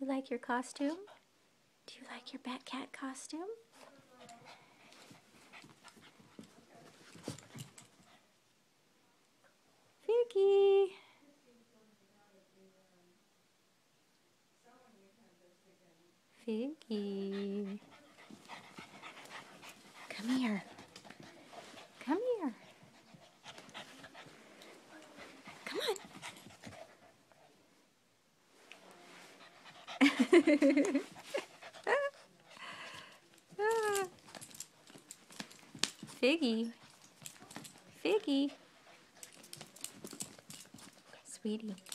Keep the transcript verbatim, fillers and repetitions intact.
you like your costume? Do you like your Bat Cat costume? Figgy! Figgy! Come here. Come here. Come on. Figgy. Figgy. Sweetie.